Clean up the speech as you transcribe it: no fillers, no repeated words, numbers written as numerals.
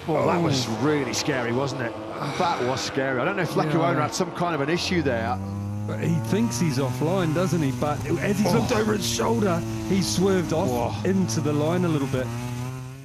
Well, that was really scary, wasn't it? That was scary. I don't know if Lekuona had some kind of an issue there. But he thinks he's offline, doesn't he? But as he's looked over his shoulder, he swerved off into the line a little bit.